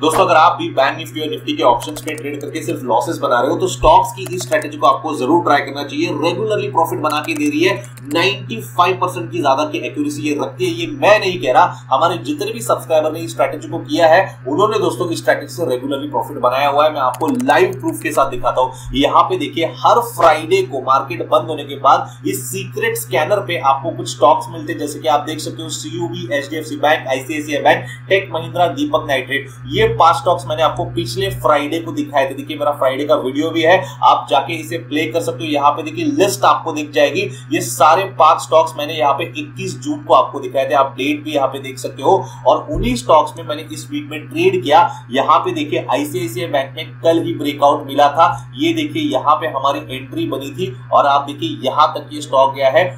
दोस्तों अगर आप भी बैंक निफ्टी और निफ्टी के ऑप्शंस में ट्रेड करके सिर्फ लॉसेस बना रहे हो तो स्टॉक्स की इस स्ट्रेटेजी को आपको जरूर ट्राई करना चाहिए। रेगुलरली प्रॉफिट बना के दे रही है, 95% की ज्यादा की एक्यूरेसी ये रखती है। ये मैं नहीं कह रहा, हमारे जितने भी सब्सक्राइबर ने इस स्ट्रेटेजी को किया है उन्होंने दोस्तों इस स्ट्रेटेजी से रेगुलरली प्रॉफिट बनाया हुआ है। मैं आपको लाइव प्रूफ के साथ दिखाता हूं। यहाँ पे देखिए, हर फ्राइडे को मार्केट बंद होने के बाद इस सीक्रेट स्कैनर पे आपको कुछ स्टॉक्स मिलते हैं, जैसे कि आप देख सकते हो CUB, HDFC bank, ICICI bank, Tech Mahindra, Deepak Nitrite. ये 5 स्टॉक्स मैंने आपको पिछले फ्राइडे को दिखाए थे। देखिए मेरा फ्राइडे का वीडियो भी है, आप जाके इसे प्ले कर सकते हो। यहाँ पे देखिए लिस्ट आपको दिख जाएगी। ये सारे 5 स्टॉक्स मैंने यहाँ पे 21 जून को आपको दिखाए थे। आप डेट भी यहाँ पे देख सकते हो। और उन्हीं स्टॉक्स में मैंने इस वीक में ट्रेड किया। यहाँ पे देखिए आईसीआईसीआई बैंक में कल ही ब्रेकआउट मिला था। ये देखिए यहाँ पे हमारी एंट्री बनी थी और आप देखिए यहाँ तक ये स्टॉक गया है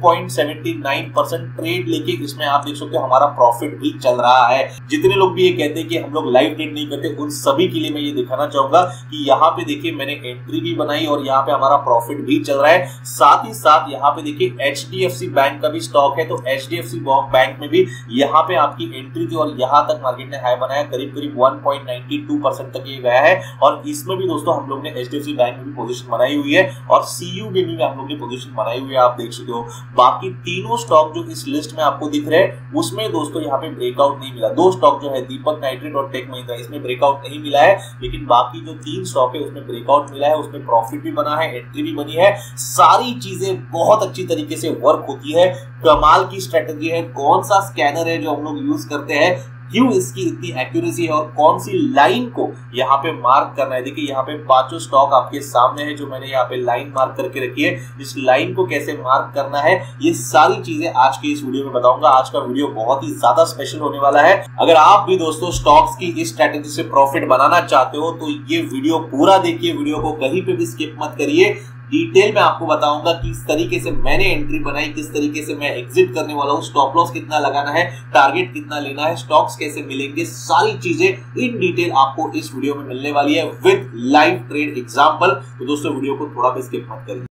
2.79% ट्रेड लेके। इसमें आप देख सकते हो हमारा प्रॉफिट भी चल रहा है। जितने लोग भी ये कहते हैं कि हम लोग लाइव ट्रेड नहीं करते, उन सभी के लिए मैं ये दिखाना चाहूंगा कि यहाँ पे देखिए मैंने एंट्री भी बनाई और यहाँ पे हमारा प्रॉफिट भी चल रहा है। साथ ही साथ यहाँ पे देखिए एचडीएफसी बैंक का भी स्टॉक है, तो एचडीएफसी बैंक में भी यहाँ पे आपकी एंट्री थी और यहाँ तक मार्केट ने हाई बनाया, करीब करीब 1.92% तक ये गया है। और इसमें भी दोस्तों हम लोग ने एचडीएफसी बैंक में भी पोजीशन बनाई हुई है और सीयूबी में भी हम लोग ने पोजीशन बनाई हुई है, आप देख सकते हो। बाकी तीनों स्टॉक जो इस लिस्ट में आपको दिख रहे हैं उसमें दोस्तों यहाँ पे ब्रेकआउट नहीं मिला। 2 स्टॉक जो है दीपक नाइट्रेट और टेक महिंद्रा, इसमें ब्रेकआउट नहीं मिला है, लेकिन बाकी जो 3 स्टॉक है उसमें ब्रेकआउट मिला है, उसमें प्रॉफिट भी बना है, एंट्री भी बनी है। सारी चीजें बहुत अच्छी तरीके से वर्क होती है। कमाल की स्ट्रेटेजी है। कौन सा स्कैनर है जो हम लोग यूज करते हैं, क्यों इसकी इतनी एक्यूरेसी है और कौन सी लाइन को यहाँ पे मार्क करना है। देखिए यहाँ पे 5 स्टॉक आपके सामने है जो मैंने यहाँ पे लाइन मार्क करके रखी है। इस लाइन को कैसे मार्क करना है ये सारी चीजें आज के इस वीडियो में बताऊंगा। आज का वीडियो बहुत ही ज्यादा स्पेशल होने वाला है। अगर आप भी दोस्तों स्टॉक्स की इस स्ट्रेटेजी से प्रॉफिट बनाना चाहते हो तो ये वीडियो पूरा देखिए, वीडियो को कहीं पे भी स्किप मत करिए। डिटेल में आपको बताऊंगा किस तरीके से मैंने एंट्री बनाई, किस तरीके से मैं एग्जिट करने वाला हूं, स्टॉप लॉस कितना लगाना है, टारगेट कितना लेना है, स्टॉक्स कैसे मिलेंगे, सारी चीजें इन डिटेल आपको इस वीडियो में मिलने वाली है विद लाइव ट्रेड एग्जांपल। तो दोस्तों वीडियो को थोड़ा भी स्किप मत करिए।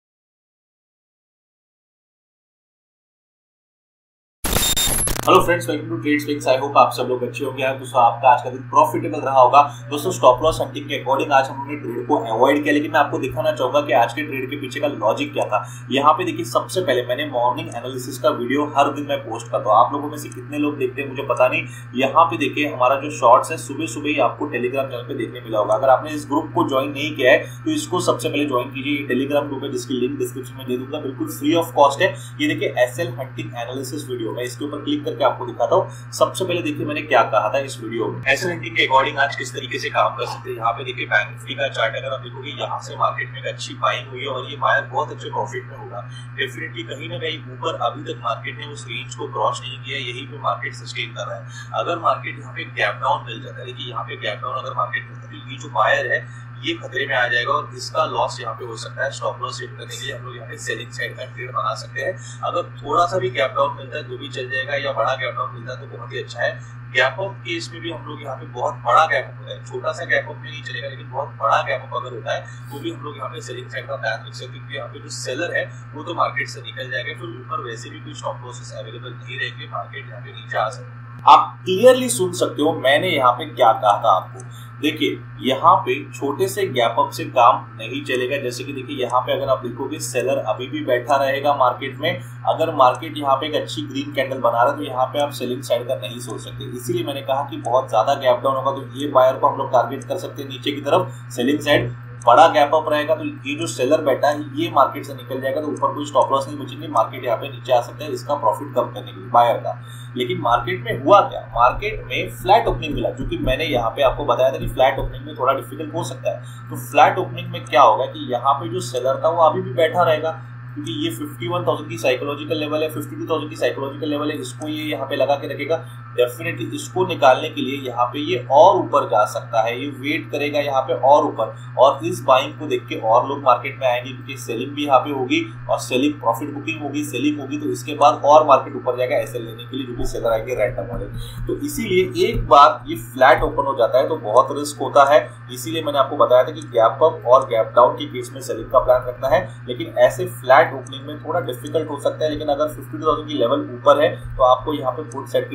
हेलो फ्रेंड्स, वेलकम टू ट्रेडस्पिक्स। आई होप आप सब लोग अच्छे होंगे। दोस्तों आपका आज का दिन प्रॉफिटेबल रहा होगा। दोस्तों स्टॉप लॉस हंटिंग के अकॉर्डिंग आज हमने ट्रेड को अवॉइड किया, लेकिन मैं आपको दिखाना चाहूंगा कि आज के ट्रेड के पीछे का लॉजिक क्या था। यहाँ पे देखिए सबसे पहले मैंने मॉर्निंग एनालिसिस का वीडियो हर दिन मैं पोस्ट करता हूँ। आप लोगों में से कितने लोग देखते हैं मुझे पता नहीं। यहाँ पे देखिए हमारा जो शॉर्ट्स है सुबह सुबह ही आपको टेलीग्राम चैनल पे देखने मिला होगा। अगर आपने इस ग्रुप को ज्वाइन नहीं किया है तो इसको सबसे पहले ज्वाइन कीजिए। ये टेलीग्राम ग्रुप है जिसकी लिंक डिस्क्रिप्शन में दे दूंगा, बिल्कुल फ्री ऑफ कॉस्ट है। ये देखिए एसएल हंटिंग एनालिसिस वीडियो, मैं इसके ऊपर क्लिक करके आपको दिखाता हूँ। सबसे पहले देखिए मैंने क्या कहा था इस वीडियो में, एसएल हंटिंग के अकॉर्डिंग आज किस तरीके से काम कर सकते हैं। यहाँ पे देखिए बैंक निफ्टी का चार्ट अगर आप देखोगे यहाँ से मार्केट में एक अच्छी बाइंग हुई है और ये बायर बहुत अच्छे प्रॉफिट में होगा। डेफिनेटली कहीं ना कहीं ऊपर अभी तक मार्केट ने उस रेंज को क्रॉस नहीं किया, यही पे मार्केट सस्टेन कर रहा है। अगर मार्केट यहाँ पे गैप डाउन मिल जाता है, देखिए यहाँ पे गैप डाउन अगर मार्केट मिलता है, ये जो बायर है ये खतरे में आ जाएगा और इसका लॉस यहाँ पे हो सकता है। स्टॉप लॉस सेट करने के लिए हम लोग यहाँ पे सेलिंग साइड का ट्रेड बना सकते हैं। अगर थोड़ा सा भी गैप डाउन मिलता है तो भी चल जाएगा, या बड़ा गैप डाउन मिलता है तो बहुत ही अच्छा है। गैप अप केस में भी हम लोग यहाँ पे बहुत बड़ा गैप अप होता है, छोटा सा गैप अप में नहीं चलेगा, लेकिन बहुत बड़ा गैप अप अगर होता है तो भी हम लोग यहाँ पे सेलिंग साइड का प्लान रख सकते हैं, क्योंकि यहाँ पे जो सेलर है वो तो मार्केट से निकल जाएगा। फिर ऊपर वैसे भी कोई स्टॉप लॉसेस अवेलेबल नहीं रहेंगे, मार्केट यहाँ पे नीचे आ सकते हैं। आप क्लियरली सुन सकते हो मैंने यहाँ पे क्या कहा था आपको। देखिए यहाँ पे छोटे से गैप अप से काम नहीं चलेगा। जैसे कि देखिए यहाँ पे अगर आप देखोगे सेलर अभी भी बैठा रहेगा मार्केट में। अगर मार्केट यहाँ पे एक अच्छी ग्रीन कैंडल बना रहा है तो यहाँ पे आप सेलिंग साइड का नहीं सोच सकते। इसीलिए मैंने कहा कि बहुत ज्यादा गैप डाउन होगा तो ये बायर को हम लोग टारगेट कर सकते हैं नीचे की तरफ सेलिंग साइड। बड़ा गैप अप रहेगा तो ये जो सेलर बैठा है ये मार्केट से निकल जाएगा तो ऊपर कोई स्टॉप लॉस नहीं बचेंगे, मार्केट यहाँ पे नीचे आ सकता है इसका प्रॉफिट कम करने के लिए बायर का। लेकिन मार्केट में हुआ क्या, मार्केट में फ्लैट ओपनिंग मिला, जो कि मैंने यहाँ पे आपको बताया था कि फ्लैट ओपनिंग में थोड़ा डिफिकल्ट हो सकता है। तो फ्लैट ओपनिंग में क्या होगा कि यहाँ पे जो सेलर था वो अभी भी बैठा रहेगा, क्योंकि ये 51,000 की साइकोलॉजिकल लेवल है, 52,000 की साइकोलॉजिकल लेवल है, इसको ये यहाँ पे लगा के रखेगा। डेफिनेटली इसको निकालने के लिए यहाँ पे ये और ऊपर जा सकता है, ये वेट करेगा यहाँ पे और ऊपर, और इस बाइंग को देख के और लोग मार्केट में आएंगे, क्योंकि सेलिंग भी यहाँ पे होगी और सेलिंग प्रॉफिट बुकिंग होगी, सेलिंग होगी तो इसके बाद और मार्केट ऊपर जाएगा ऐसे लेने के लिए, जो कि सेलर आएंगे रैंडम वाले। तो इसीलिए एक बार ये फ्लैट ओपन हो जाता है तो बहुत रिस्क होता है। इसीलिए मैंने आपको बताया था कि गैप अप और गैप डाउन के केस में सेलिंग का प्लान रखना है, लेकिन ऐसे फ्लैट ओपनिंग में थोड़ा डिफिकल्ट हो सकता है। लेकिन अगर 52,000 की लेवल ऊपर है तो आपको यहाँ पे पुट साइड की ट्रेड को भी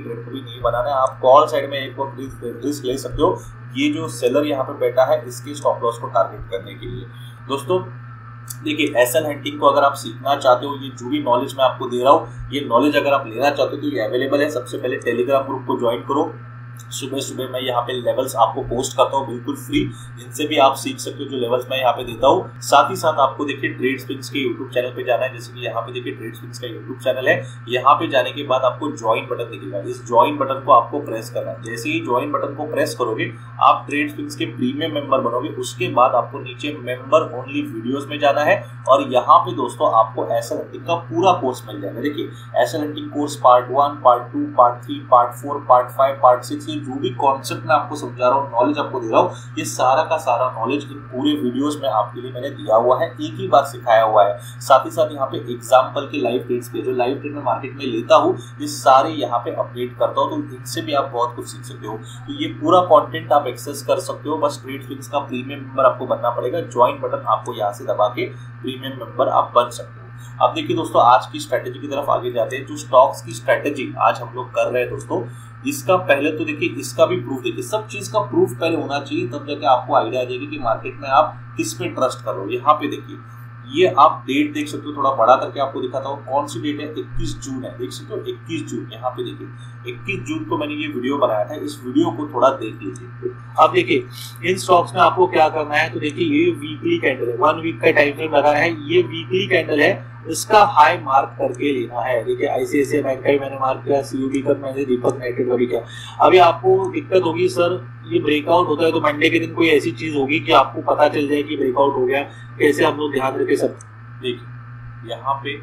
ट्रेडिंग नहीं बनाना है, आप कॉल साइड में एक वक्त रिस्क ले सकते हो। ये जो सेलर यहाँ पे बैठा है इसके स्टॉप लॉस को टारगेट करने के लिए। दोस्तों देखिए, एसएल हंटिंग को अगर आप सीखना चाहते हो, ये जो भी नॉलेज मैं आपको दे रहा हूँ, ये नॉलेज अगर आप लेना चाहते हो तो ये अवेलेबल है। सबसे पहले टेलीग्राम ग्रुप को ज्वाइन करो। सुबह सुबह मैं यहाँ पे लेवल्स आपको पोस्ट करता हूँ बिल्कुल फ्री, इनसे भी आप सीख सकते हो जो लेवल्स मैं यहाँ पे देता हूँ। साथ ही साथ आपको देखिए ट्रेडस्पिंस के यूट्यूब चैनल पे जाना है। जैसे कि यहाँ पे देखिए ट्रेडस्पिंस का यूट्यूब चैनल है, यहाँ पे जाने के बाद आपको ज्वाइन बटन दिखेगा, इस ज्वाइन बटन को आपको प्रेस करना है। जैसे ही ज्वाइन बटन को प्रेस करोगे आप ट्रेडस्पिंस के प्रीमियम मेंबर बनोगे। उसके बाद आपको नीचे मेंबर ओनली वीडियोस में जाना है और यहाँ पे दोस्तों आपको एसएल हंटिंग का पूरा कोर्स मिल जाएगा। देखिए SL hunting course part 1, part 2, part 3, part 4, part 5, part 6, ये जो भी कॉन्सेप्ट मैं आपको समझा रहा हूँ, नॉलेज आपको दे रहा हूँ, ये सारा का सारा नॉलेज इन पूरे वीडियोस में आपके लिए मैंने दिया हुआ है, एक ही बार सिखाया हुआ है। साथ ही साथ यहाँ पे एग्जांपल के लाइव ट्रेड्स पे, जो लाइव ट्रेड में मार्केट में लेता हूँ, ये सारे यहाँ पे अपडेट करता हूँ, तो इनसे भी आप बहुत कुछ सीख सकते हो। तो ये पूरा कंटेंट आप एक्सेस कर सकते हो। बस ट्रेडस्पिंस का प्रीमियम मेंबर आपको बनना पड़ेगा। ज्वाइन बटन आपको यहाँ से दबा के प्रीमियम मेंबर आप बन सकते हो। अब देखिए दोस्तों, आज की स्ट्रेटेजी की तरफ आगे जाते हैं। जो स्टॉक्स की स्ट्रेटेजी आज हम लोग कर रहे हैं दोस्तों, इसका पहले तो देखिए, इसका भी प्रूफ देखिए, सब चीज का प्रूफ पहले होना चाहिए, तब जाके आपको आइडिया आ जाएगी कि मार्केट में आप किस पे ट्रस्ट कर रहे हो। यहाँ पे देखिए, ये आप डेट देख सकते हो, थोड़ा बड़ा करके आपको दिखाता हूँ। कौन सी डेट है? 21 जून है, देख सकते हो 21 जून। यहाँ पे देखिए 21 जून को मैंने ये वीडियो बनाया था, इस वीडियो को थोड़ा देख लीजिए। अब देखिए इन स्टॉक्स में आपको क्या करना है, तो देखिए ये वीकली कैंडल है, 1 वीक का टाइम फ्रेम लगा है, ये वीकली कैंडल है, इसका हाई मार्क करके लेना है। देखिए आईसीआईसीआई बैंक का भी मैंने मार्क किया, सीयूबी का मैंने, दीपक नाइट्रेट का भी किया। अभी आपको दिक्कत होगी सर ये ब्रेकआउट होता है तो मंडे के दिन कोई ऐसी चीज होगी कि आपको पता चल जाए कि ब्रेकआउट हो गया, कैसे हम लोग ध्यान रखें सब। देखिए यहाँ पे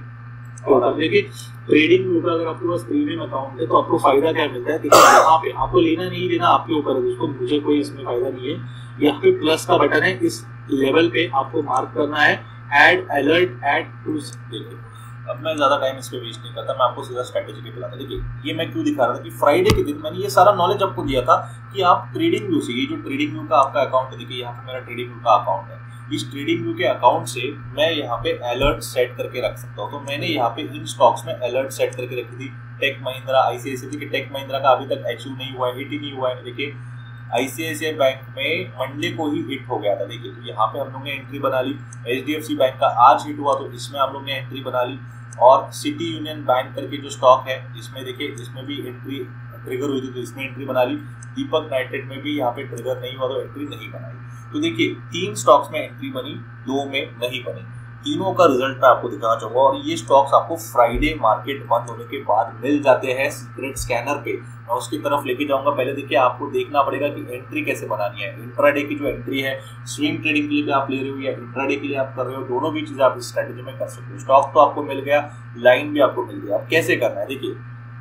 और देखिए ट्रेडिंग व्यू का अगर आपके पास प्रीमियम अकाउंट है तो आपको फायदा क्या मिलता है। देखिए यहाँ पे आपको लेना नहीं लेना आपके ऊपर है दोस्तों, मुझे कोई इसमें फायदा नहीं है। यहाँ पे प्लस का बटन है, इस लेवल पे आपको मार्क करना है, एड अलर्ट एड टू। देखिए अब मैं ज्यादा टाइम इस पे वेस्ट नहीं करता, मैं आपको सीधा स्ट्रेटेजी पे बताता। देखिए ये मैं क्यों दिखा रहा था कि फ्राइडे के दिन मैंने ये सारा नॉलेज आपको दिया था कि आप ट्रेडिंग व्यू से, ये जो ट्रेडिंग व्यू का आपका अकाउंट है, देखिए यहाँ पे मेरा ट्रेडिंग व्यू का अकाउंट है, इस ट्रेडिंग व्यू के अकाउंट से मैं यहाँ पे अलर्ट सेट करके रख सकता हूँ। तो मैंने यहाँ पे इन स्टॉक्स में अलर्ट सेट करके रखी थी। टेक महिंद्रा, आईसीआईसीआई, देखिए टेक महिंद्रा का अभी तक अचीव नहीं हुआ है, हिट ही नहीं हुआ है। देखिए आईसीआईसीआई बैंक में मंडे को ही हिट हो गया था। देखिए तो यहाँ पे हम लोग ने एंट्री बना ली। एचडीएफसी बैंक का आज हिट हुआ तो इसमें हम लोग ने एंट्री बना ली। और सिटी यूनियन बैंक करके जो स्टॉक है, इसमें देखिए इसमें भी एंट्री ट्रिगर हुई थी तो इसमें एंट्री बना ली। दीपक नाइट्रेट में भी यहाँ पे ट्रिगर नहीं हुआ तो एंट्री नहीं बनाई। तो देखिए 3 स्टॉक्स में एंट्री बनी, 2 में नहीं बनी। तीनों का रिजल्ट मैं आपको दिखाना चाहूंगा। और ये स्टॉक्स आपको फ्राइडे मार्केट बंद होने के बाद मिल जाते हैं सीक्रेट स्कैनर पे, मैं उसकी तरफ लेके जाऊंगा। पहले देखिए आपको देखना पड़ेगा कि एंट्री कैसे बनानी है। इंट्राडे की जो एंट्री है, स्विंग ट्रेडिंग के लिए भी आप ले रहे हो या इंट्राडे के लिए आप कर रहे हो, दोनों भी चीजें आप इस स्ट्रेटेजी में कर सकते हो। स्टॉक तो आपको मिल गया, लाइन भी आपको मिल गया। अब कैसे करना है, देखिए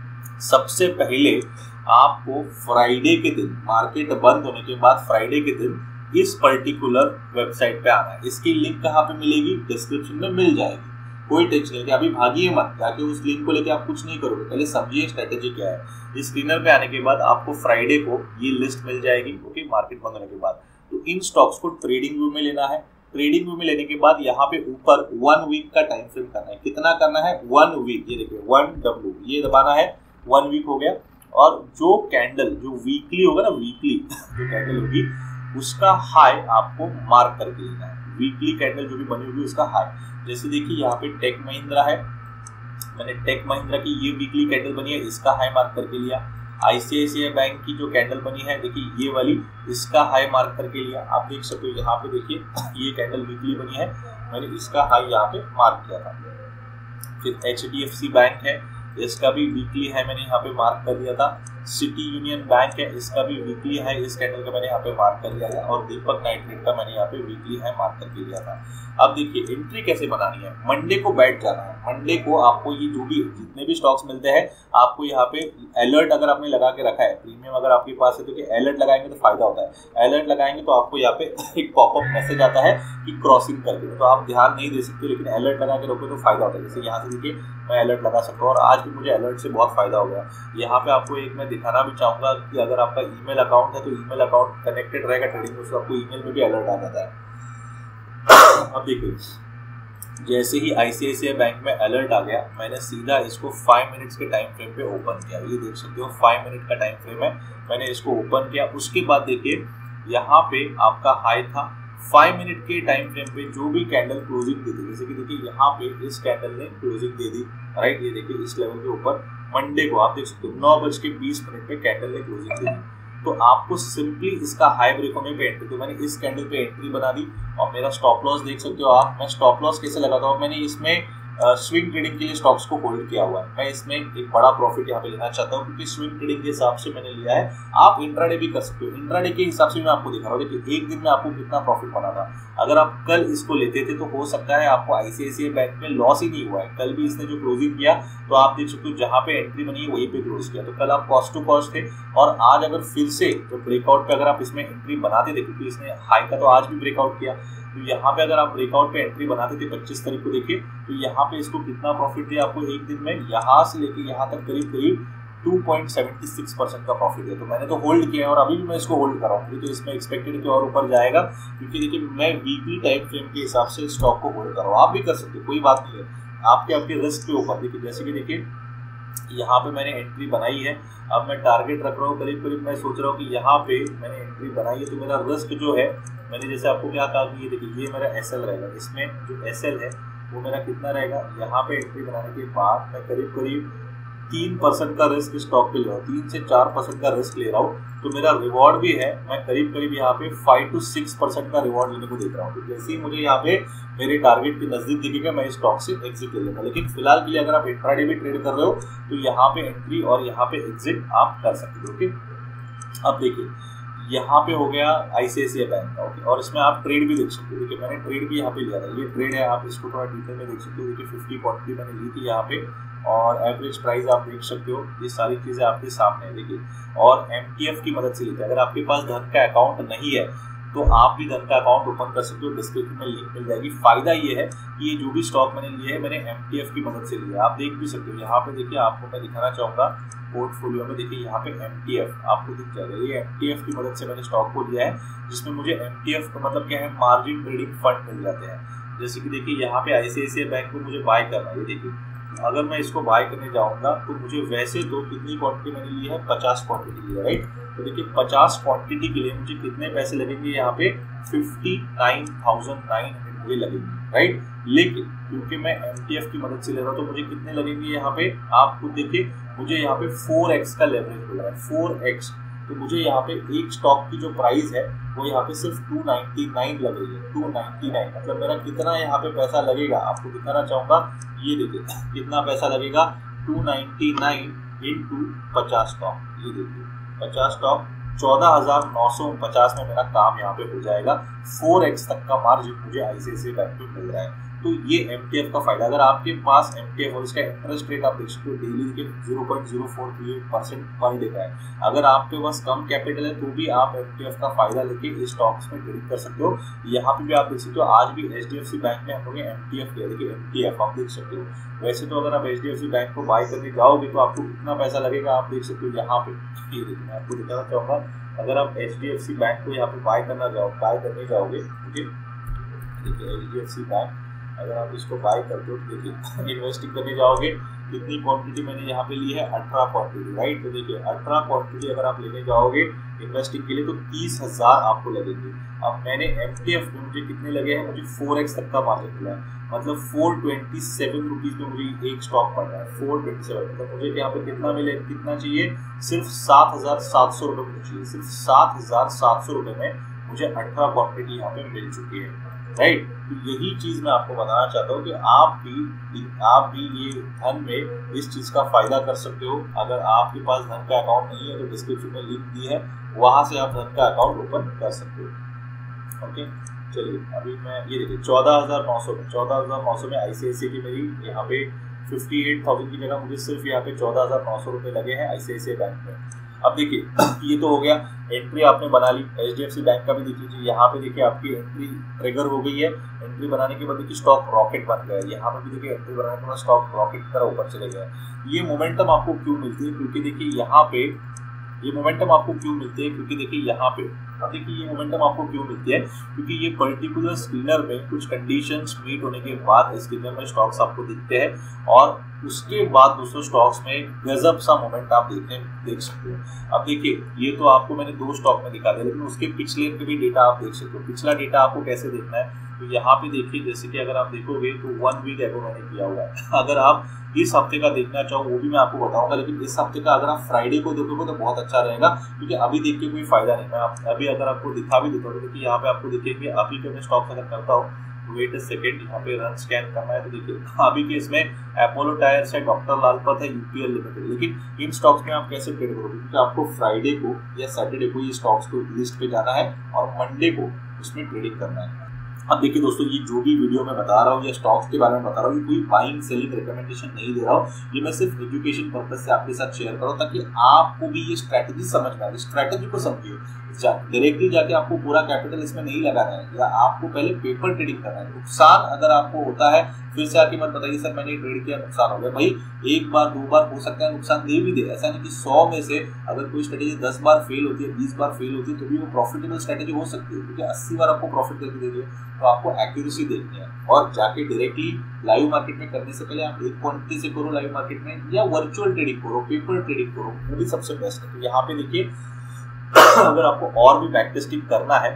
सबसे पहले आपको फ्राइडे के दिन, मार्केट बंद होने के बाद फ्राइडे के दिन इस पर्टिकुलर वेबसाइट पे आना है। इसकी लिंक कहाँ पे मिलेगी? डिस्क्रिप्शन में मिल जाएगी, कोई टेंशन नहीं। अभी भागिए मत, जाके उस लिंक को लेके आप कुछ नहीं करोगे, पहले समझिए स्ट्रेटेजी क्या है। इस स्क्रीनर पे आने के बाद आपको फ्राइडे को ये लिस्ट मिल जाएगी, ओके, मार्केट बंद होने के बाद। तो इन स्टॉक्स को ट्रेडिंग व्यू में लेना है। ट्रेडिंग व्यू में लेने के बाद यहाँ पे ऊपर 1 वीक का टाइम फ्रेम करना है। कितना करना है? 1 वीक। ये देखिए 1W, ये दबाना है, 1 वीक हो गया। और जो कैंडल जो वीकली होगा ना, वीकली जो कैंडल होगी उसका हाई आपको मार्क करके लेना है। वीकली कैंडल जो भी बनी होगी उसका हाई। जैसे देखिए यहाँ पे टेक महिंद्रा है, मैंने टेक महिंद्रा की ये वीकली कैंडल बनी है, इसका हाई मार्क करके लिया। आईसीआईसीआई बैंक की जो कैंडल बनी है, देखिए ये वाली, इसका हाई मार्क करके लिया। आप देख सकते हो यहाँ पे देखिए ये कैंडल वीकली बनी है, मैंने इसका हाई यहाँ पे मार्क किया था। फिर एचडीएफसी बैंक है, इसका भी वीकली है, मैंने यहाँ पे मार्क कर दिया था। सिटी यूनियन बैंक है, इसका भी वीकली है, इस कैंडल का मैंने यहाँ पे मार्क कर लिया था। और दीपक नाइट्रेट का मैंने यहाँ पे वीकली है मार्क करके लिया था। अब देखिए एंट्री कैसे बनानी है। मंडे को बैठ जाना है। मंडे को आपको ये जो भी जितने भी स्टॉक्स मिलते हैं, आपको यहाँ पे अलर्ट अगर आपने लगा के रखा है, प्रीमियम अगर आपके पास है तो कि अलर्ट लगाएंगे तो फायदा होता है। अलर्ट लगाएंगे तो आपको यहाँ पे एक पॉपअप मैसेज आता है कि क्रॉसिंग करके, तो आप ध्यान नहीं दे सकते, लेकिन अलर्ट लगा के रखो तो फायदा होता है। जैसे यहाँ से देखिए मैं अलर्ट लगा सकता हूँ और आज भी मुझे अलर्ट से बहुत फायदा हो गया। यहाँ पे आपको एक मैं दिखाना भी चाहूंगा कि अगर आपका ईमेल अकाउंट है तो ईमेल अकाउंट कनेक्टेड रहेगा ट्रेडिंग में, तो आपको ईमेल में भी अलर्ट आ जाता है। अब देखिए जैसे ही आईसीआईसीआई बैंक में अलर्ट आ गया, मैंने सीधा इसको 5 मिनट्स के टाइम फ्रेम पे ओपन किया। ये देख सकते हो 5 मिनट का टाइम फ्रेम है, मैंने इसको ओपन किया। उसके बाद देखिए यहाँ पे आपका हाई था 5 मिनट के टाइम फ्रेम पे जो भी कैंडल क्लोजिंग दे दी, जैसे कि देखिए यहाँ पे इस कैंडल ने क्लोजिंग दे दी, राइट। ये देखिए इस लेवल के ऊपर मंडे को आप देख सकते हो 9:20 पे कैंडल ने क्लोजिंग दे दी। तो आपको सिंपली इसका हाई ब्रेक होने पे एंट्री, तो मैंने इस कैंडल पे एंट्री बना दी और मेरा स्टॉप लॉस देख सकते हो आप। मैं स्टॉप लॉस कैसे लगाता हूँ, मैंने इसमें स्विंग ट्रेडिंग के लिए स्टॉक्स को होल्ड किया हुआ है। मैं इसमें एक बड़ा प्रॉफिट यहाँ पे लेना चाहता हूँ क्योंकि स्विंग ट्रेडिंग के हिसाब से मैंने लिया है। आप इंट्राडे भी कर सकते हो, इंट्राडे के हिसाब से मैं आपको दिखा रहा हूँ। देखिए एक दिन में आपको कितना प्रॉफिट बना था। अगर आप कल इसको लेते थे तो हो सकता है आपको आईसीआईसीआई बैंक में लॉस ही नहीं हुआ है। कल भी इसने जो क्लोजिंग किया तो आप देख सकते हो जहाँ पे एंट्री बनी है वहीं पे क्लोज किया, तो कल आप कॉस्ट टू कॉस्ट थे। और आज अगर फिर से तो ब्रेकआउट पे अगर आप इसमें एंट्री बनाते थे, क्योंकि इसने हाई का तो आज भी ब्रेकआउट किया, तो यहाँ पे अगर आप ब्रेकआउट पे एंट्री बनाते थे 25 तारीख को, देखिए तो यहाँ पे इसको कितना प्रॉफिट दिया आपको एक दिन में, यहाँ से लेके यहाँ तक करीब करीब 2.76% का प्रॉफिट है। तो मैंने तो होल्ड किया है और अभी भी मैं इसको होल्ड कर रहा हूँ, तो इसमें एक्सपेक्टेड कि और ऊपर जाएगा, क्योंकि देखिए मैं वीकली टाइम फ्रेम के हिसाब से स्टॉक को होल्ड कर रहा हूँ। आप भी कर सकते हो, कोई बात नहीं है, आपके रिस्क के ऊपर। देखिए जैसे कि देखिए यहाँ पे मैंने एंट्री बनाई है, अब मैं टारगेट रख रहा हूँ करीब करीब, मैं सोच रहा हूँ कि यहाँ पे मैंने एंट्री बनाई है तो मेरा रिस्क जो है, मैंने जैसे आपको क्या कहा कि ये देखिए ये मेरा एसएल रहेगा, इसमें जो एसएल है वो मेरा कितना रहेगा, यहाँ पे एंट्री बनाने के बाद मैं करीब करीब 3% का रिस्क स्टॉक पे ले रहा हूँ, 3 से 4% का रिस्क ले रहा हूँ। तो मेरा रिवॉर्ड भी है, मैं करीब करीब यहाँ पे 5 to 6% का रिवॉर्ड लेने को देख रहा हूँ। तो जैसे ही मुझे यहाँ पे मेरे टारगेट के नजदीक दिखेगा मैं इस स्टॉक से एग्जिट ले लूंगा। लेकिन फिलहाल के लिए अगर आप इंट्राडे भी ट्रेड कर रहे हो तो यहाँ पे एंट्री और यहाँ पे एग्जिट आप कर सकते हो। ओके, अब देखिए यहाँ पे हो गया आईसीआईसीआई बैंक का। ओके, और इसमें आप ट्रेड भी देख सकते हो। देखिए मैंने ट्रेड भी यहाँ पे लिया था, ये ट्रेड है, आप इसको थोड़ा डिटेल में देख सकते हो। देखिए 50 क्वांटिटी मैंने ली थी यहाँ पे और एवरेज प्राइस आप देख सकते हो, ये सारी चीज़ें आपके सामने है। देखिए और एमटीएफ की मदद से ली थी। अगर आपके पास धन का अकाउंट नहीं है तो आप भी धन का अकाउंट ओपन कर सकते हो, डिस्क्रिप्शन में लिंक मिल जाएगी। फायदा ये है कि ये जो भी स्टॉक मैंने लिए है मैंने एमटीएफ की मदद से लिया है, आप देख भी सकते हो। यहाँ पे देखिए आपको मैं दिखाना चाहूँगा पोर्टफोलियो में, देखिए यहाँ पे एमटीएफ आपको दिख जाएगा। ये एमटीएफ की मदद से मैंने स्टॉक को लिया है, जिसमें मुझे एमटीएफ का मतलब क्या है, मार्जिन ट्रेडिंग फंड मिल जाते हैं। जैसे कि देखिए यहाँ पे आईसीआईसीआई बैंक में मुझे बाय करना है, देखिए अगर मैं इसको बाय करने जाऊँगा तो मुझे वैसे तो कितनी क्वांटिटी मैंने ली है, 50 क्वांटिटी ली है, राइट। तो देखिए 50 क्वांटिटी के लिए मुझे कितने पैसे लगेंगे, यहाँ पे 59,900 मुझे लगेंगे, राइट। लेकिन क्योंकि मैं एमटीएफ की मदद से ले रहा हूँ तो मुझे कितने लगेंगे यहाँ पे, आपको देखिए मुझे यहाँ पे 4x का लेवरेज मिल रहा है, 4x। तो मुझे यहाँ पे एक स्टॉक की जो प्राइस है वो यहाँ पे सिर्फ 299 लग रही है, 299। मतलब मेरा कितना यहाँ पे पैसा लगेगा आपको दिखाना चाहूँगा। ये देखिए कितना पैसा लगेगा, 299 इंटू 50 स्टॉक। ये देखिए 50 स्टॉक 14,949 में मेरा काम यहाँ पे हो जाएगा। 4x तक का मार्जिन मुझे आईसीआईसीआई बैंक में मिल रहा है। तो ये एमटीएफ का फायदा, अगर आपके पास एमटीएफ और इसका इंटरेस्ट रेट आप देख सकते हो डेली के 0.0438% पर डे का है। अगर आपके पास कम कैपिटल है तो भी आप एमटीएफ का फायदा लेके इस स्टॉक्स में ट्रेडिंग कर सकते हो। यहाँ पे भी आप देख सकते हो, आज भी एचडीएफसी बैंक में हम लोग एमटीएफ लिया, देखिए एमटीएफ आप देख सकते हो। वैसे तो अगर आप एचडीएफसी बैंक को बाय करने जाओगे तो आपको कितना पैसा लगेगा आप देख सकते हो यहाँ पे। ये देखिए मैं आपको दिखाना चाहूँगा, अगर आप एचडीएफसी बैंक को यहाँ पे बाय करने जाओगे, देखिए एचडीएफसी बैंक अगर आप इसको बाय करते हो, देखिए इन्वेस्टिंग करने जाओगे कितनी क्वांटिटी मैंने यहाँ पे ली है, 18 क्वांटिटी, राइट। तो देखिए 18 क्वांटिटी अगर आप लेने जाओगे इन्वेस्टिंग के लिए तो 30,000 आपको लगेंगे। अब मैंने एमटीएफ में मुझे कितने लगे हैं, मुझे 4x तक का मार्जिन मिला है, मतलब 427 रुपीज़ में मुझे एक स्टॉक पड़ रहा है, 427। मतलब मुझे यहाँ पे कितना चाहिए, सिर्फ 7,700 रुपये मुझे चाहिए, सिर्फ 7,700 रुपये में मुझे 18 क्वांटिटी यहाँ पे मिल चुकी है, राइट। तो यही चीज मैं आपको बताना चाहता हूँ कि आप भी ये धन में इस चीज का फायदा कर सकते हो। अगर आपके पास धन का अकाउंट नहीं है तो डिस्क्रिप्शन में लिंक दी है, वहां से आप धन का अकाउंट ओपन कर सकते हो। ओके, चलिए अभी मैं ये देखिए 14,900 में आईसीआईसीआई की मेरी यहाँ पे 58,000 की जगह मुझे सिर्फ यहाँ पे 14,900 रुपये लगे हैं आईसीआईसीआई बैंक में। अब देखिए ये तो हो गया, एंट्री आपने बना ली। एचडीएफसी बैंक का भी देख लीजिए, यहाँ पे देखिए आपकी एंट्री ट्रिगर हो गई है। एंट्री बनाने के बाद देखिए स्टॉक रॉकेट बन गया है, यहाँ पे भी देखिए एंट्री बनाने के बाद स्टॉक रॉकेट की तरह ऊपर चले गया है। ये मोमेंटम आपको क्यों मिलती है, क्योंकि देखिए यहाँ पे ये मोमेंटम आपको क्यों मिलती है, क्योंकि देखिए यहाँ पे अब देखिए ये मोमेंटम आपको क्यों मिलती है, क्योंकि ये पर्टिकुलर स्क्रीनर में कुछ कंडीशंस मीट होने के बाद स्क्रीनर में स्टॉक्स आपको दिखते हैं और उसके बाद दोस्तों स्टॉक्स में गजब सा मोमेंट आप देख सकते हो। अब देखिए ये तो आपको मैंने 2 स्टॉक में दिखा दिया, लेकिन उसके पिछले के भी डेटा आप देख सकते हो। पिछला डेटा आपको कैसे देखना है, तो यहाँ पे देखिए जैसे कि अगर आप देखोगे तो 1 वीक एगो मैंने किया हुआ है। अगर आप इस हफ्ते का देखना चाहो वो भी मैं आपको बताऊंगा, लेकिन इस हफ्ते का अगर आप फ्राइडे को देखोगे तो बहुत अच्छा रहेगा, क्योंकि अभी देख के कोई फायदा नहीं। मैं अभी अगर आपको दिखा भी देता हूँ, देखिए यहाँ पे आपको दिखेंगे अभी के मैं स्टॉक्स अगर करता हूँ, वेट अ सेकेंड, यहाँ पे रन स्कैन करना है तो देखिए अभी के इसमें अपोलो टायर्स है, डॉक्टर लालपत है, यूपीएल लिमिटेड। लेकिन इन स्टॉक्स में आप कैसे ट्रेड करोगे, क्योंकि आपको फ्राइडे को या सैटरडे को ये स्टॉक्स को लिस्ट पे जाना है और मंडे को उसमें ट्रेडिंग करना है। अब देखिए दोस्तों ये जो भी वीडियो मैं बता रहा हूँ या स्टॉक्स के बारे में बता रहा हूँ, ये कोई बाइंग सेलिंग रिकमेंडेशन नहीं दे रहा हूँ, ये मैं सिर्फ एजुकेशन पर्पस से आपके साथ शेयर कर रहा हूँ ताकि आपको भी ये स्ट्रैटेजी समझ में आए। स्ट्रैटेजी को समझिए, डायरेक्टली जाके आपको पूरा कैपिटल इसमें नहीं लगाना है, या आपको पहले पेपर ट्रेडिंग करना है। नुकसान अगर आपको होता है फिर से आके मत बताइए सर मैंने ट्रेड किया नुकसान हो गया। भाई 1 बार 2 बार हो सकता है नुकसान दे भी दे, ऐसा नहीं कि 100 में से अगर कोई स्ट्रेटेजी 10 बार फेल होती है, 20 बार फेल होती है तो भी वो प्रॉफिटेबल स्ट्रेटेजी हो सकती है, क्योंकि 80 बार आपको प्रॉफिट करके दे दिए। तो आपको एक्यूरेसी देखनी है और जाके डायरेक्टली लाइव मार्केट में करने से पहले आप एक क्वांटिटी से करो लाइव मार्केट में, या वर्चुअल ट्रेडिंग करो, पेपर ट्रेडिंग करो, वो भी सबसे बेस्ट है। तो यहाँ पे देखिए अगर आपको और भी बैक टेस्टिंग करना है,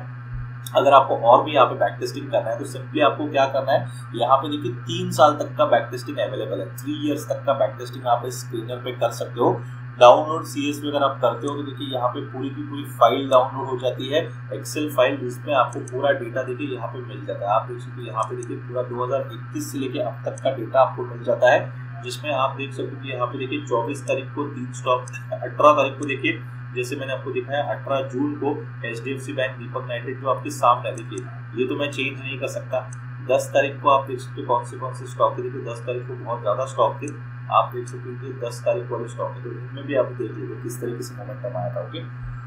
तो सिंपली आपको क्या करना है, यहाँ पे देखिए 3 साल तक का बैक टेस्टिंग अवेलेबल है। 3 इयर्स तक का बैक टेस्टिंग आप इस स्क्रीनर पे कर सकते हो। डाउनलोड सीएसवी अगर आप करते हो तो देखिए यहाँ पे पूरी की पूरी फाइल डाउनलोड हो जाती है, एक्सेल फाइल, जिसमें आपको पूरा डेटा देखिए यहाँ पे मिल जाता है। आप देख सकते हो यहाँ पे देखिए पूरा 2021 से लेके अब तक का डेटा आपको मिल जाता है, जिसमें आप देख सकते हो कि यहाँ पे देखिए 24 तारीख को 3 स्टॉक, 18 तारीख को देखिए जैसे मैंने आपको दिखाया, 18 जून को एचडीएफसी बैंक, दीपक नाइट्रेट जो आपके सामने है, देखिए ये तो मैं चेंज नहीं कर सकता। 10 तारीख को आप देख सकते हो कौन से स्टॉक थे, देखिए 10 तारीख को बहुत ज़्यादा स्टॉक थे, आप देख सकते हो कि 10 तारीख वाले स्टॉक है, तो इनमें भी आप देख लीजिए किस तरीके से मोमेंटम आया था। ओके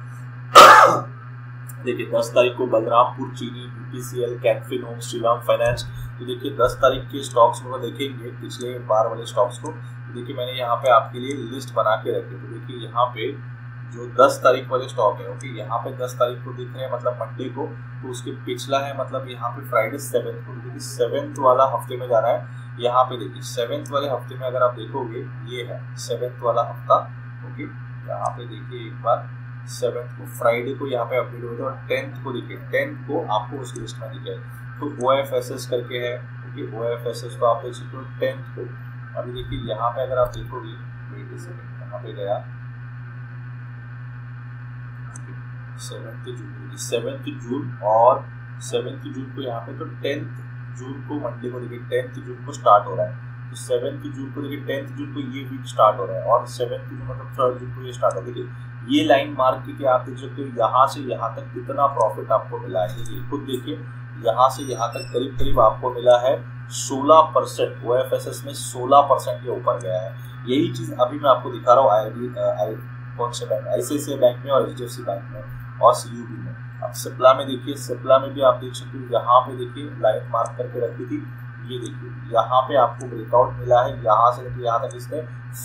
देखिए 10 तारीख को Balrampur Chini, BPCL, Can Fin home, Shriram finance. तो देखिए 10 तारीख के स्टॉक्स को देखेंगे, पिछले बार वाले स्टॉक्स को, तो देखिए मैंने यहाँ पे आपके लिए लिस्ट बना के रखी। तो देखिए यहाँ पे जो 10 तारीख वाले स्टॉक है, ओके यहाँ पे 10 तारीख को दिख रहे हैं मतलब मंडे को, तो उसके पिछला है मतलब यहाँ पे फ्राइडे 7 को, देखिए 7th वाला हफ्ते में जा रहा है। यहाँ पे देखिए 7th वाले हफ्ते में अगर आप देखोगे ये है 7th वाला हफ्ता। ओके यहाँ पे देखिए एक बार 7th को फ्राइडे को यहाँ पे अपडेट होता है, और 10th को देखिए 10th को आपको उस लिस्ट में दिखे तो OFSS करके है। ओके OFSS को आप देख सकते हो 10th को। अभी देखिए यहाँ पे अगर आप देखोगे, वेट अ सेकंड, यहाँ पे गया 7th जून और 7th जून को यहाँ पे, तो 10th जून को मंडे को देखिए 10th जून को स्टार्ट हो रहा है, तो 7th जून को देखिए 10th जून को ये वीक स्टार्ट हो रहा है, और 7th जून मतलब 3rd जून को ये स्टार्ट हो। देखिए ये लाइन मार्क की आप देख सकते हो यहाँ से यहाँ तक कितना प्रॉफिट आपको मिला है, ये खुद देखिए यहाँ से यहाँ तक करीब करीब आपको मिला है 16%, OFSS में 16% के ऊपर गया है। यही चीज़ अभी मैं आपको दिखा रहा हूँ कौन से बैंक, ICICI बैंक में और HDFC बैंक में और CUB में। अब सिप्ला में देखिए, सिप्ला में भी आप देख सकते हो यहाँ पे देखिए लाइन मार्क करके रखी थी, ये देखिए यहाँ पे आपको ब्रेकआउट मिला है, यहाँ से लेकर यहाँ तक इसने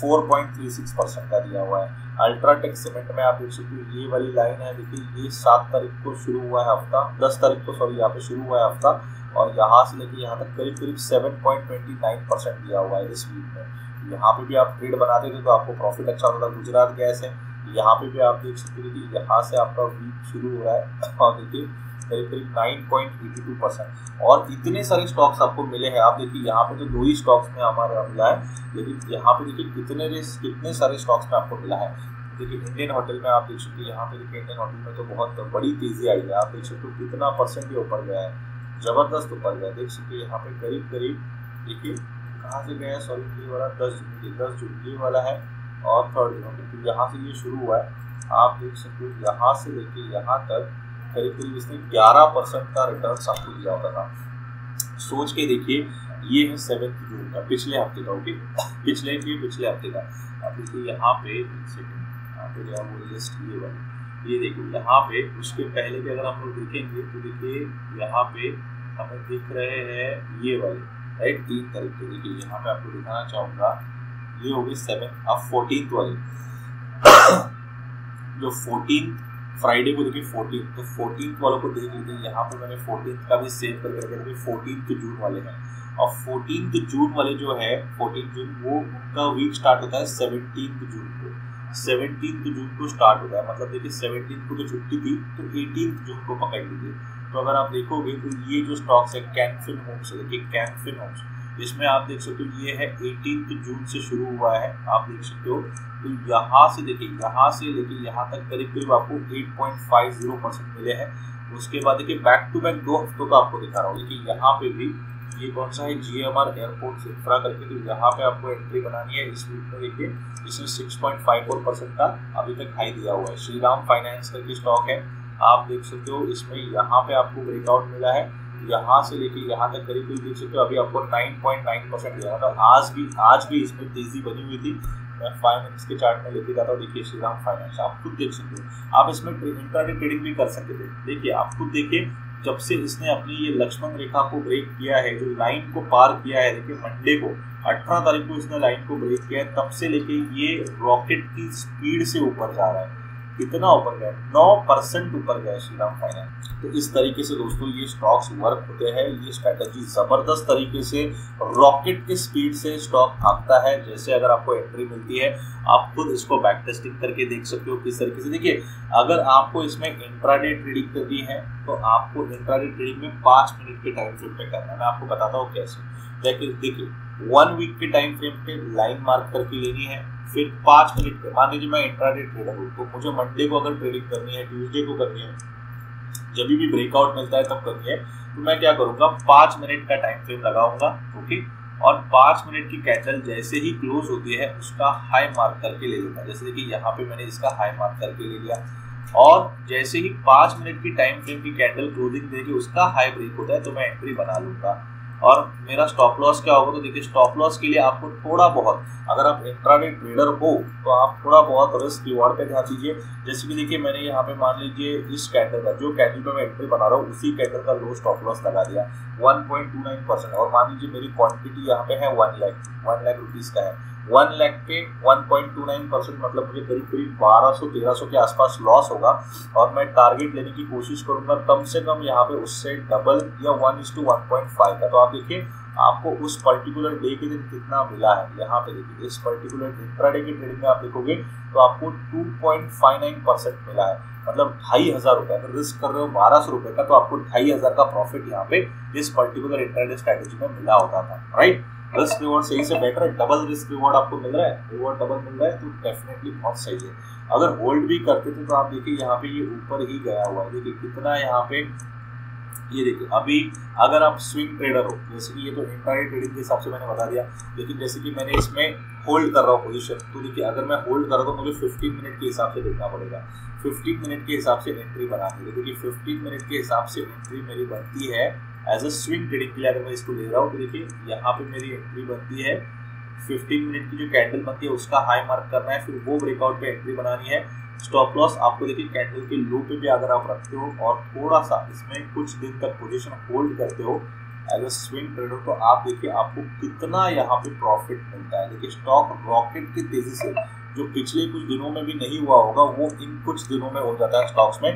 4.36% का दिया हुआ है। अल्ट्राटेक सीमेंट में आप देख सकते हो ये वाली लाइन है, देखिए ये 7 तारीख को शुरू हुआ है हफ्ता, 10 तारीख को सॉरी यहाँ पे शुरू हुआ है हफ्ता, और यहाँ से लेकर यहाँ तक करीब करीब 7.29% दिया हुआ है इस वीक में। यहाँ पे भी आप ट्रेड बनाते थे तो आपको प्रॉफिट अच्छा होता था। गुजरात गैस है, यहाँ पे भी आप देख सकते हो कि यहाँ से आपका वीक शुरू हो रहा है, और देखिए करीब करीब 9.82%, और इतने सारे स्टॉक्स आपको मिले हैं। आप देखिए यहाँ पे तो 2 ही स्टॉक्स में हमारा मिला है, लेकिन यहाँ पे देखिए कितने सारे स्टॉक्स में आपको मिला है। देखिए इंडियन होटल में आप देख सकते हो, यहाँ पे देखिए इंडियन होटल में तो बहुत बड़ी तेजी आई है, आप देख सकते हो कितना % के ऊपर गया है, जबरदस्त ऊपर गया। देख सकते हो यहाँ पे करीब करीब देखिए कहाँ से गया है, सॉरी ये वाला 10 जून ये वाला है, और 3rd जून, तो यहाँ से ये शुरू हुआ है। आप देख सकते हो यहाँ से लेके यहाँ तक करीब करीब इसने 11% का रिटर्न आपको दिया होता था। सोच के देखिए ये है 7th जून का, पिछले हफ्ते का। ओके पिछले हफ्ते का। अब देखिए यहाँ पे यहाँ पे गया वो लिस्ट, ये वाली, ये देखिए यहाँ पे उसके पहले भी अगर हम लोग देखेंगे तो देखिए यहाँ पे हमें दिख रहे हैं ये वाले, राइट, 3 तारीख को। देखिए यहाँ पे आपको दिखाना चाहूँगा, ये हो गई 7, अब 14th वाली जो 14th फ्राइडे को देखिए 14, तो 14 वालों को देख लीजिए, यहाँ पे मैंने 14 का भी सेव करके रखा है, 14 जून वाले हैं। और 14 जून वाले जो है 14 जून वो उनका वीक स्टार्ट होता है 17 जून को, 17 जून को स्टार्ट होता है। मतलब देखिए 17 को तो छुट्टी थी, तो 18 जून को पकड़ लीजिए। तो अगर आप देखोगे तो ये जो स्टॉक्स है कैन फिन होम्स है, देखिए कैन फिन होम्स, इसमें आप देख सकते हो ये है 18 जून से शुरू हुआ है, आप देख सकते हो। तो यहाँ से देखिए, यहाँ से लेके यहाँ तक करीब करीब आपको 8.50% मिले हैं। उसके बाद देखिए बैक टू बैक 2 हफ्तों का आपको दिखा रहा हूँ। देखिए यहाँ पे भी ये कौन सा है, GMR एयरपोर्ट इंफ्रा करके, तो यहाँ पे आपको एंट्री बनानी है। इस वीक में देखिए इसने 6.54% का अभी तक हाई दिया हुआ है। श्रीराम फाइनेंस करके स्टॉक है, आप देख सकते हो, इसमें यहाँ पे आपको ब्रेकआउट मिला है, यहाँ से लेके यहाँ तक करीब करीब देख सकते हो। अभी आपको 9.9% दिया, मतलब आज भी इसमें तेजी बनी हुई थी। मैं 5 मिनट्स के चार्ट में लेके जाता हूँ। देखिए श्रीराम फाइनेंस आप खुद देख सकते हो, आप इसमें इंट्राडे ट्रेडिंग भी कर सकते थे। देखिए आप खुद देखिए, जब से इसने अपनी ये लक्ष्मण रेखा को ब्रेक किया है, जो लाइन को पार किया है, देखिए मंडे को 18 तारीख को इसने लाइन को ब्रेक किया है, तब से लेके ये रॉकेट की स्पीड से ऊपर जा रहा है। कितना ऊपर गया, 9% ऊपर गया श्रीराम फाइनेंस। तो इस तरीके से दोस्तों ये स्टॉक्स वर्क होते हैं। ये स्ट्रैटेजी जबरदस्त तरीके से रॉकेट की स्पीड से स्टॉक भागता है। जैसे अगर आपको एंट्री मिलती है, आप खुद इसको बैक टेस्टिंग करके देख सकते हो किस तरीके से। देखिए अगर आपको इसमें इंट्राडे ट्रेडिंग करनी है तो आपको इंट्राडे ट्रेडिंग में 5 मिनट के टाइम फ्रेम पे करना है। मैं आपको बताता हूँ कैसे। देखिए 1 वीक के टाइम फ्रेम पे लाइन मार्क करके लेनी है, फिर 5 मिनट पे, मान लीजिए मैं इंट्राडे ट्रेडर हूँ तो मुझे मंडे को अगर ट्रेडिंग करनी है, ट्यूसडे को करनी है, जब भी ब्रेकआउट मिलता है तब करनी है, तो मैं क्या करूँगा, 5 मिनट का टाइम फ्रेम लगाऊंगा, ओके। और 5 मिनट की कैंडल जैसे ही क्लोज होती है उसका हाई मार्क करके ले लूंगा। जैसे कि यहाँ पे मैंने इसका हाई मार्क करके ले लिया, और जैसे ही 5 मिनट की टाइम फ्रेम की कैंडल क्लोजिंग देगी उसका हाई ब्रेक होता है तो मैं एंट्री बना लूंगा। और मेरा स्टॉप लॉस क्या होगा, तो देखिए स्टॉप लॉस के लिए आपको थोड़ा बहुत, अगर आप इंट्राडे ट्रेडर हो तो आप थोड़ा बहुत रिस्क रिवॉर्ड पे ध्यान दीजिए। जैसे कि देखिए मैंने यहाँ पे मान लीजिए इस कैंडल का, जो कैंडल पे मैं एंट्री बना रहा हूँ उसी कैंडल का लो स्टॉप लॉस लगा दिया 1.29%। और मान लीजिए मेरी क्वांटिटी यहाँ पे है 1 लाख रुपीज का है, 1 लाख पे 1.29%, मतलब मुझे करीब करीब 1200-1300 के आसपास लॉस होगा। और मैं टारगेट लेने की कोशिश करूंगा कम से कम यहाँ पे उससे डबल या 1:1.5 का। तो आप देखिए आपको उस पर्टिकुलर डे के दिन कितना मिला है। यहाँ पे देखिए इस पर्टिकुलर इंट्राडे की ट्रेडिंग में आप देखोगे तो आपको 2.59% मिला है, मतलब 2500 रुपये। अगर रिस्क कर रहे हो 1200 रुपये का तो आपको 2500 का प्रॉफिट यहाँ पे इस पर्टिकुलर इंट्राडे स्ट्रैटेजी में मिला होता था, राइट। रिस्क रिवॉर्ड सही से बेटर है, डबल रिस्क रिवॉर्ड आपको मिल रहा है, रिवॉर्ड डबल मिल रहा है, तो डेफिनेटली बहुत सही है। अगर होल्ड भी करते थे तो आप देखिए यहाँ पे ये ऊपर ही गया हुआ है, देखिए कितना यहाँ पे, ये देखिए अभी अगर आप स्विंग ट्रेडर हो, जैसे कि ये तो इंट्राडे ट्रेडिंग के हिसाब से मैंने बता दिया, लेकिन जैसे कि मैंने इसमें होल्ड कर रहा हूँ पोजीशन, तो देखिए अगर मैं होल्ड कर रहा हूँ तो मुझे 15 मिनट के हिसाब से देखना पड़ेगा, 15 मिनट के हिसाब से एंट्री बनानी है। देखिए 15 मिनट के हिसाब से एंट्री मेरी बनती है एज अ स्विंग ट्रेडिंग के लिए। अगर मैं इसको ले रहा हूँ तो देखिए यहाँ पे मेरी एंट्री बनती है, 15 मिनट की जो कैंडल बनती है उसका हाई मार्क करना है, फिर वो ब्रेकआउट पे एंट्री बनानी है। स्टॉप लॉस आपको देखिए कैंडल के लो पे भी अगर आप रखते हो और थोड़ा सा इसमें कुछ दिन तक पोजीशन होल्ड करते हो एज अ स्विंग ट्रेडर, तो आप देखिए आपको कितना यहाँ पे प्रॉफिट मिलता है। देखिए स्टॉक रॉकेट की तेजी से, जो पिछले कुछ दिनों में भी नहीं हुआ होगा वो इन कुछ दिनों में हो जाता है। स्टॉक्स में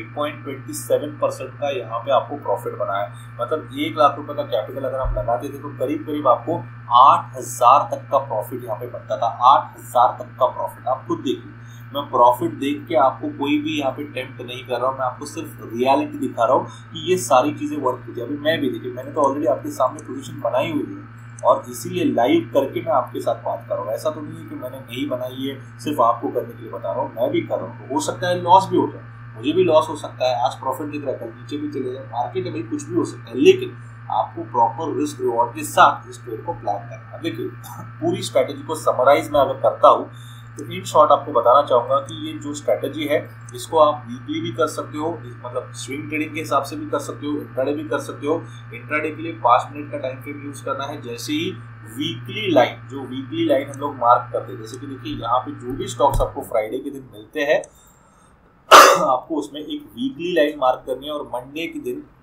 8.27% का यहाँ पे आपको प्रॉफिट बना है, मतलब 1 लाख रुपए का कैपिटल अगर आप लगाते थे तो करीब करीब आपको 8000 तक का प्रॉफिट यहाँ पे बनता था। 8000 तक का प्रॉफिट आप खुद देखिए। मैं प्रॉफिट देख के आपको कोई भी यहाँ पे टेम्प्ट नहीं कर रहा हूँ, मैं आपको सिर्फ रियलिटी दिखा रहा हूँ कि ये सारी चीजें वर्क होती है। अभी मैं भी देखिए, मैंने तो ऑलरेडी आपके सामने पोजीशन बनाई हुई है और इसीलिए लाइव करके मैं आपके साथ बात कर रहा हूँ। ऐसा तो नहीं है कि मैंने नहीं बनाई है, सिर्फ आपको करने के लिए बता रहा हूँ, मैं भी कर रहा हूँ। तो हो सकता है लॉस भी हो जाए, मुझे भी लॉस हो सकता है, आज प्रॉफिट दिख रहा है कल नीचे भी चले जाए, मार्केट में भाई कुछ भी हो सकता है, लेकिन आपको प्रॉपर रिस्क रिवॉर्ड के साथ इस ट्रेड को प्लान करना है। देखिए पूरी स्ट्रैटेजी को समराइज मैं अगर करता हूँ तो इन शॉर्ट आपको बताना चाहूँगा कि ये जो स्ट्रैटेजी है इसको आप वीकली भी कर सकते हो, मतलब स्विंग ट्रेडिंग के हिसाब से भी कर सकते हो, इंट्राडे भी कर सकते हो। इंट्राडे के लिए 5 मिनट का टाइम फ्रेम यूज करना है। जैसे ही वीकली लाइन, जो वीकली लाइन हम लोग मार्क करते हैं, जैसे कि देखिए यहाँ पे जो भी स्टॉक्स आपको फ्राइडे के दिन मिलते हैं आपको उसमें एक वीकली लाइन मार्क करनी है और मंडे के दिन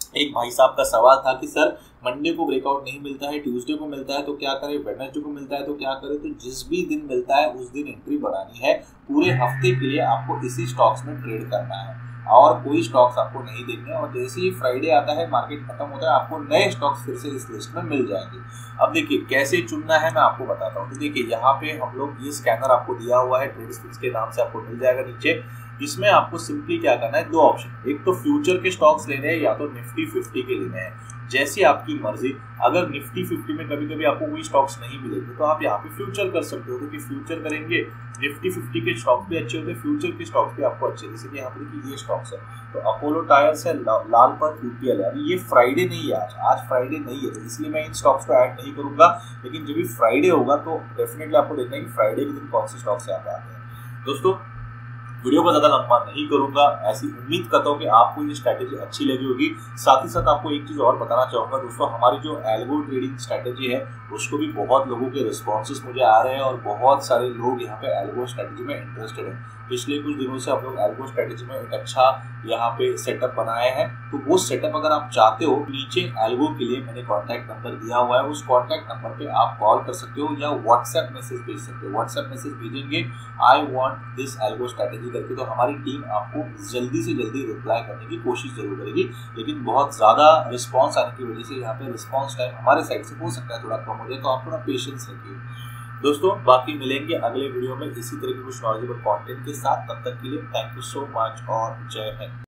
एक भाई साहब का सवाल था कि सर मंडे को ब्रेकआउट नहीं मिलता है, ट्यूसडे को मिलता है तो क्या करें, वेडनेसडे को मिलता है तो क्या करें। तो जिस भी दिन मिलता है उस दिन एंट्री बढ़ानी है। पूरे हफ्ते के लिए आपको इसी स्टॉक्स में ट्रेड करना है और कोई स्टॉक्स आपको नहीं देखने। और जैसे ही फ्राइडे आता है, मार्केट खत्म होता है, आपको नए स्टॉक्स फिर से इस लिस्ट में मिल जाएंगे। अब देखिए कैसे चुनना है मैं आपको बताता हूँ। तो देखिए यहाँ पे हम लोग ये स्कैनर आपको दिया हुआ है, ट्रेडस्टिक्स के नाम से आपको मिल जाएगा नीचे। इसमें आपको सिंपली क्या करना है, दो ऑप्शन, एक तो फ्यूचर के स्टॉक्स लेने हैं या तो निफ्टी 50 के लेने हैं, जैसी आपकी मर्जी। अगर निफ्टी 50 में कभी कभी आपको कोई स्टॉक्स नहीं मिलेंगे तो आप यहाँ पे फ्यूचर कर सकते हो। क्योंकि फ्यूचर करेंगे, निफ्टी 50 के स्टॉक्स भी अच्छे होते हैं, फ्यूचर के स्टॉक्स भी आपको अच्छे। जैसे कि यहाँ पे देखिए ये स्टॉक्स है, तो अपोलो टायर्स है, लालपत यूपीएल है। अभी ये फ्राइडे नहीं है, आज फ्राइडे नहीं है, तो इसलिए मैं इन स्टॉक्स को ऐड नहीं करूंगा। लेकिन जब भी फ्राइडे होगा तो डेफिनेटली आपको देखना है कि फ्राइडे के दिन कौन से स्टॉक्स यहाँ पे आते हैं। दोस्तों वीडियो को ज़्यादा लंबा नहीं करूंगा, ऐसी उम्मीद करता हूँ कि आपको ये स्ट्रैटेजी अच्छी लगी होगी। साथ ही साथ आपको एक चीज़ और बताना चाहूँगा दोस्तों, हमारी जो एल्गो ट्रेडिंग स्ट्रैटेजी है उसको भी बहुत लोगों के रिस्पॉन्सेस मुझे आ रहे हैं और बहुत सारे लोग यहाँ पे एल्गो स्ट्रैटेजी में इंटरेस्टेड हैं। पिछले कुछ दिनों से हम लोग एल्गो स्ट्रैटेजी में एक अच्छा यहाँ पे सेटअप बनाए हैं। तो वो सेटअप अगर आप चाहते हो, नीचे एल्गो के लिए मैंने कॉन्टैक्ट नंबर दिया हुआ है, उस कॉन्टैक्ट नंबर पे आप कॉल कर सकते हो या व्हाट्सएप मैसेज भेज सकते हो। व्हाट्सएप मैसेज भेजेंगे I want this algo strategy करके, तो हमारी टीम आपको जल्दी से जल्दी रिप्लाई करने की कोशिश जरूर करेगी। लेकिन बहुत ज़्यादा रिस्पॉन्स आने की वजह से यहाँ पे रिस्पॉन्स टाइम हमारे साइड से हो सकता है थोड़ा कम हो जाए, तो आप थोड़ा पेशेंस रखिए। दोस्तों बाकी मिलेंगे अगले वीडियो में इसी तरह के कुछ नॉलेजेबल कंटेंट के साथ। तब तक के लिए थैंक यू सो मच और जय हिंद।